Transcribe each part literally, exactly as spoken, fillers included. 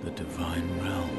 the divine realm.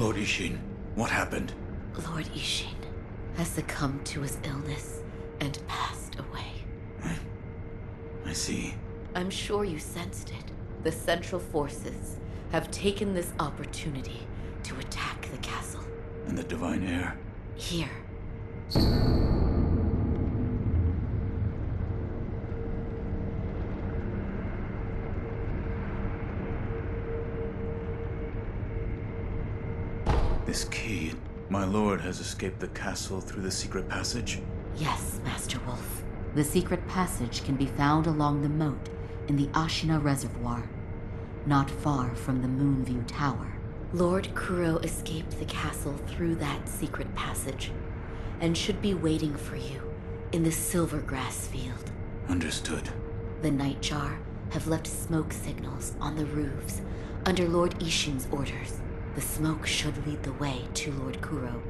Lord Ishin, what happened? Lord Ishin has succumbed to his illness and passed away. I... I see. I'm sure you sensed it. The Central Forces have taken this opportunity to attack the castle. And the Divine Heir? Here. This key... My lord has escaped the castle through the secret passage? Yes, Master Wolf. The secret passage can be found along the moat in the Ashina Reservoir, not far from the Moonview Tower. Lord Kuro escaped the castle through that secret passage, and should be waiting for you in the Silvergrass Field. Understood. The Nightjar have left smoke signals on the roofs under Lord Ishin's orders. The smoke should lead the way to Lord Kuro.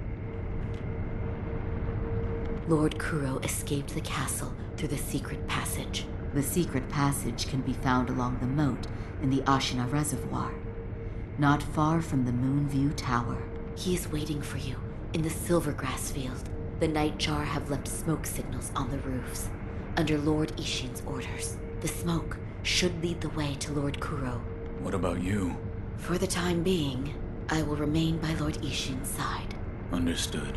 Lord Kuro escaped the castle through the secret passage. The secret passage can be found along the moat in the Ashina Reservoir, not far from the Moonview Tower. He is waiting for you in the Silvergrass Field. The Nightjar have left smoke signals on the roofs under Lord Ishin's orders. The smoke should lead the way to Lord Kuro. What about you? For the time being, I will remain by Lord Ishin's side. Understood.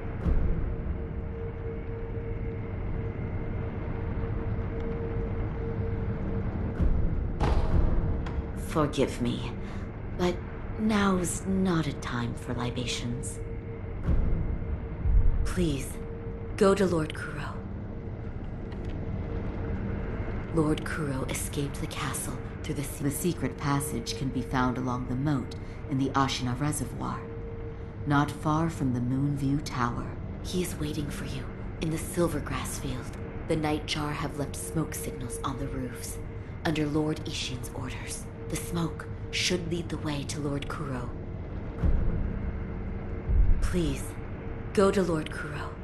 Forgive me, but now's not a time for libations. Please, go to Lord Kuro. Lord Kuro escaped the castle through the, se the secret passage can be found along the moat in the Ashina Reservoir, not far from the Moonview Tower. He is waiting for you in the Silvergrass Field. The Nightjar have left smoke signals on the roofs under Lord Ishin's orders. The smoke should lead the way to Lord Kuro. Please, go to Lord Kuro.